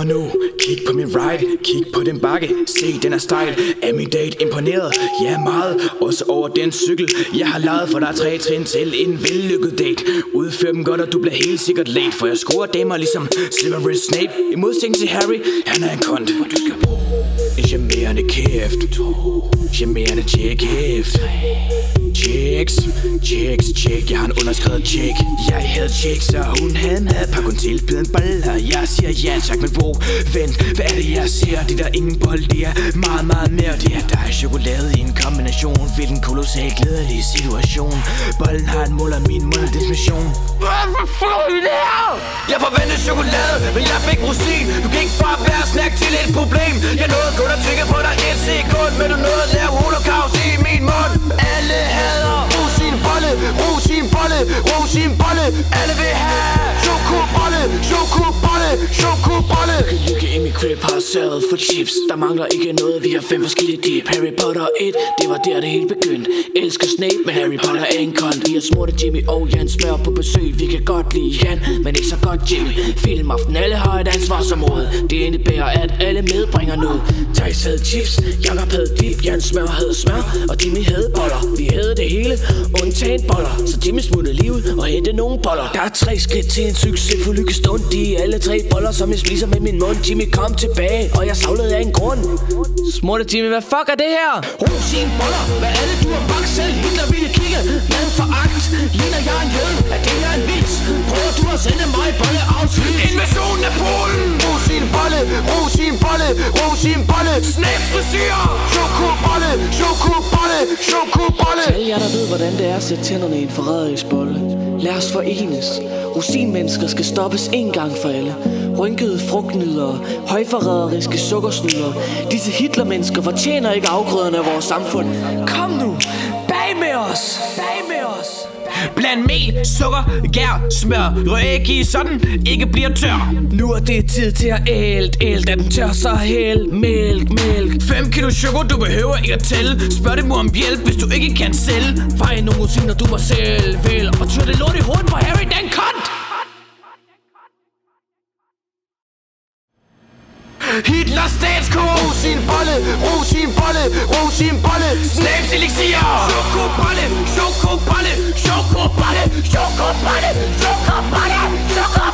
mig nu, kig på min ride, kig på den bakke, se den er stejl. Er min date imponeret? Ja, meget. Også over den cykel, jeg har lavet, for der er 3 trin til en vellykket date. Udfør dem godt, og du bliver helt sikkert late, for jeg scorer damer ligesom Slippery Snape. I modsætning til Harry, han er en kont. En charmerende kæft, charmerende tjek-hæft. Checks, checks, check. Jeg har en underskrevet check. Jeg havde checks, så hun havde mad. Pak hun tilbyden boller. Jeg siger ja tak, men hvor? Vent, hvad er det jeg ser? Det der ingen bold, det er meget, meget mere. Det er dig chokolade i en kombination. Hvilken kolossal glædelig situation. Bollen har et mål, og min mund er destination. Hvad får I der? Jeg forventede chokolade, men jeg fik rosin. Du kan ikke bare være snack til et problem. Jeg nåede kun at trykke på dig 1 sekund, men du nåede at lave holocaust i min mund. Alle hader rosinbolle, rosinbolle, rosinbolle. Alle vil have chokobolle, chokobolle, chokobolle. Lykke i min crib har sørget for chips. Der mangler ikke noget, vi har 5 forskellige dip. Harry Potter 1, det var der det hele begyndte. Elsker Snape, men Harry Potter er en kont. Vi har smurte Jimmy og Jan Smør på besøg. Vi kan godt lide Jan, men ikke så godt Jimmy. Filmaften, alle har et ansvarsområde. Det indebærer, at alle medbringer noget. Thijs havde chips, Jakob havde dip, Jan Smør havde smør, og Jimmy havde boller. Vi havde det hele, undtagen boller. Så Jimmy smuttede lige ud og hente nogle boller. Der er 3 skridt til en succesfuld lykkestund. De er alle 3 boller, som jeg spiser med min mund. Jimmy kom tilbage, og jeg savlede af en grund. Smurte Jimmy, hvad fuck er det her? Rosinboller, hvad er det du har bagt selv? Hitler ville kigge med foragt. Ligner jeg en jød? Er det her en vits? Prøver du at sende mig bolle afslut? Invasionen af Polen! Rosinbolle, rosinbolle, rosinbolle. Snaps frisyr! Chokobolle, chokobolle, chokobolle. Alle jer, der ved, hvordan det er at sætte tænderne i en forræderisk bolle. Lad os forenes. Rosinmennesker skal stoppes en gang for alle. Rynkede frugtnydere, højforræderiske sukkersnydere. Disse Hitlermennesker fortjener ikke afgrøderne af vores samfund. Kom nu, bag med os! Bag med os! Bland mel, sukker, gær, smør. Rør ikke i sådan, ikke bliver tør. Nu er det tid til at ælt, da den tør så hæld. Mælk. 5 kilo choco, du behøver ikke at tælle. Spørg dem om hjælp, hvis du ikke kan sælge. Fej nogle rosiner, du må selv vel. Og tør det lort i hovedet på Harry, den kont! Hitler statskår. Rosinbolle, rosinbolle, rosinbolle. Snaps elixir. Chokobolle, chokobolle, chokobolle, chokobolle, chokobolle, chokobolle.